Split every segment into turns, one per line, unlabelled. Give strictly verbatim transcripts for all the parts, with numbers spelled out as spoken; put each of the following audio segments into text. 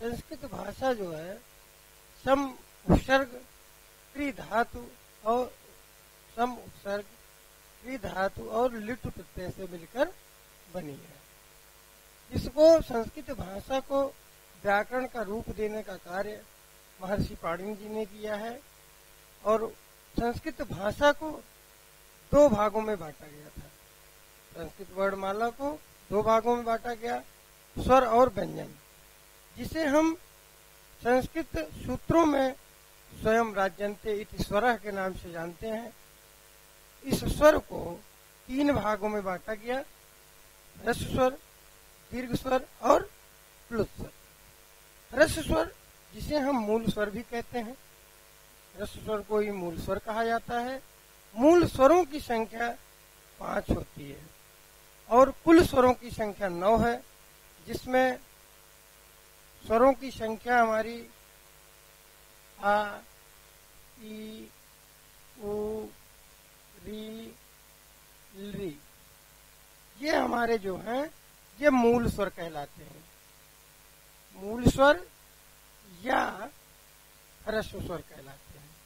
संस्कृत भाषा जो है सम उपसर्ग क्रि धातु और सम उपसर्ग क्रि धातु और लिट प्रत्यय से मिलकर बनी है। इसको संस्कृत भाषा को व्याकरण का रूप देने का कार्य महर्षि पाणिनि जी ने किया है। और संस्कृत भाषा को दो भागों में बांटा गया था। संस्कृत वर्णमाला को दो भागों में बांटा गया, स्वर और व्यंजन, जिसे हम संस्कृत सूत्रों में स्वयं राजन्ते इति स्वरः के नाम से जानते हैं। इस स्वर को तीन भागों में बांटा गया, ह्रस्व स्वर, दीर्घ स्वर और प्लुत स्वर। ह्रस्व स्वर जिसे हम मूल स्वर भी कहते हैं, ह्रस्व स्वर को ही मूल स्वर कहा जाता है। मूल स्वरों की संख्या पांच होती है और कुल स्वरों की संख्या नौ है, जिसमें स्वरों की संख्या हमारी आ, ई, उ, री, ली, ये हमारे जो हैं ये मूल स्वर कहलाते हैं। मूल स्वर या ह्रस्व स्वर कहलाते हैं।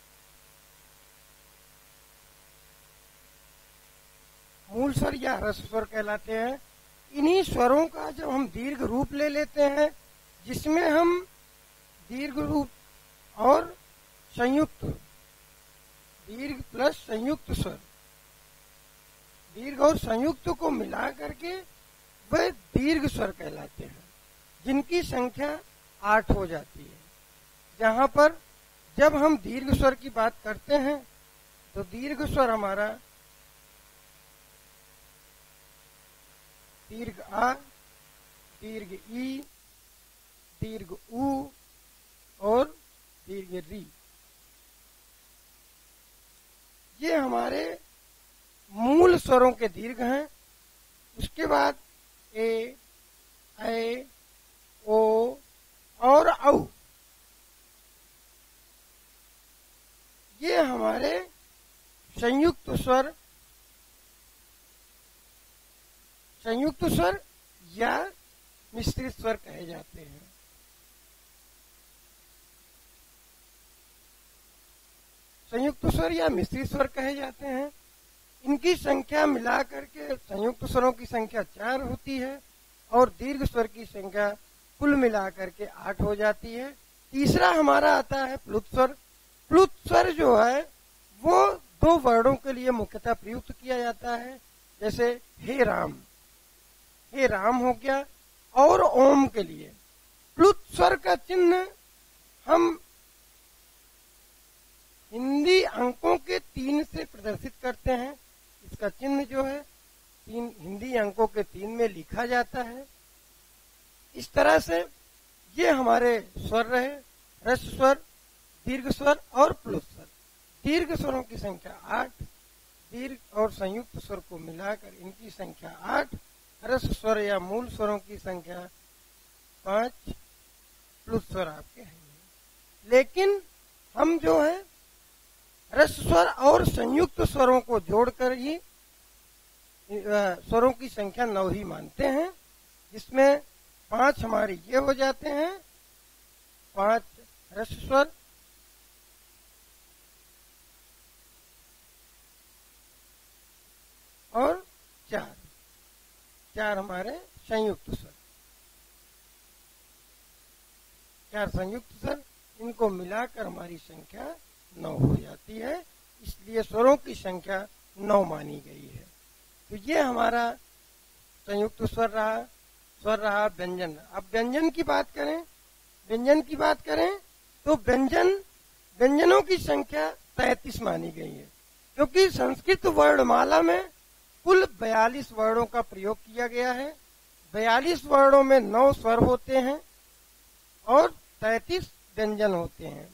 मूल स्वर या ह्रस्व स्वर कहलाते हैं। इन्हीं स्वरों का जब हम दीर्घ रूप ले लेते हैं, जिसमें हम दीर्घ रूप और संयुक्त, दीर्घ प्लस संयुक्त स्वर, दीर्घ और संयुक्त को मिला करके वह दीर्घ स्वर कहलाते हैं, जिनकी संख्या आठ हो जाती है। जहां पर जब हम दीर्घ स्वर की बात करते हैं तो दीर्घ स्वर हमारा दीर्घ आ, दीर्घ ई, दीर्घ उ और दीर्घ री, ये हमारे मूल स्वरों के दीर्घ हैं। उसके बाद ए, ऐ, ओ और औ, ये हमारे संयुक्त स्वर, संयुक्त स्वर या मिश्रित स्वर कहे जाते हैं। संयुक्त स्वर या मिश्रित स्वर कहे जाते हैं। इनकी संख्या मिलाकर के संयुक्त स्वरों की संख्या चार होती है और दीर्घ स्वर की संख्या कुल मिलाकर के आठ हो जाती है। तीसरा हमारा आता है प्लुत स्वर। प्लुत स्वर जो है वो दो वर्णों के लिए मुख्यतः प्रयुक्त किया जाता है, जैसे हे राम, हे राम हो गया, और ओम के लिए। प्लुत स्वर का चिन्ह हम हिंदी अंकों के तीन से प्रदर्शित करते हैं। इसका चिन्ह जो है तीन हिंदी अंकों के तीन में लिखा जाता है। इस तरह से ये हमारे स्वर रहे, ह्रस्व स्वर, दीर्घ स्वर और प्लुत स्वर। दीर्घ स्वरों की संख्या आठ, दीर्घ और संयुक्त स्वर को मिलाकर इनकी संख्या आठ, ह्रस्व स्वर या मूल स्वरों की संख्या पांच, प्लुत स्वर आपके हैं। लेकिन हम जो है ह्रस्व स्वर और संयुक्त स्वरों को जोड़कर ही स्वरों की संख्या नौ ही मानते हैं, जिसमें पांच हमारे ये हो जाते हैं, पांच ह्रस्व स्वर, और चार चार हमारे संयुक्त स्वर, चार संयुक्त स्वर, इनको मिलाकर हमारी संख्या नौ हो जाती है। इसलिए स्वरों की संख्या नौ मानी गई है। तो ये हमारा संयुक्त स्वर रहा, स्वर रहा, व्यंजन। अब व्यंजन की बात करें, व्यंजन की बात करें तो व्यंजन व्यंजनों की संख्या तैंतीस मानी गई है, क्योंकि संस्कृत वर्णमाला में कुल बयालीस वर्णों का प्रयोग किया गया है। बयालीस वर्णों में नौ स्वर होते हैं और तैंतीस व्यंजन होते हैं।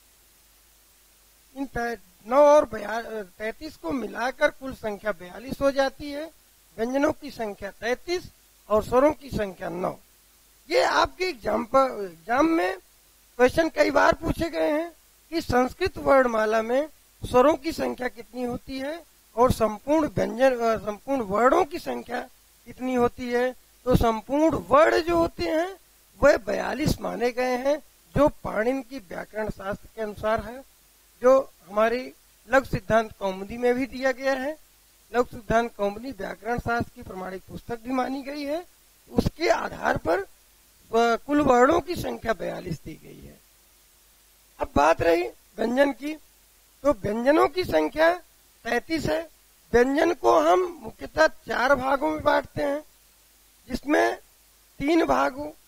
इन नौ और तैंतीस को मिलाकर कुल संख्या बयालीस हो जाती है। व्यंजनों की संख्या तैंतीस और स्वरों की संख्या नौ। ये आपके एग्जाम पर एग्जाम में क्वेश्चन कई बार पूछे गए हैं कि संस्कृत वर्णमाला में स्वरों की संख्या कितनी होती है और संपूर्ण व्यंजन संपूर्ण वर्णों की संख्या कितनी होती है। तो संपूर्ण वर्ण जो होते हैं वह बयालीस माने गए हैं, जो पाणिनि की व्याकरण शास्त्र के अनुसार है, जो हमारी लघु सिद्धांत कौमुदी में भी दिया गया है। लघु सिद्धांत कौमुदी व्याकरण शास्त्र की प्रमाणिक पुस्तक भी मानी गई है। उसके आधार पर कुल वर्णों की संख्या बयालीस दी गई है। अब बात रही व्यंजन की, तो व्यंजनों की संख्या तैंतीस है। व्यंजन को हम मुख्यतः चार भागों में बांटते हैं, जिसमें तीन भागों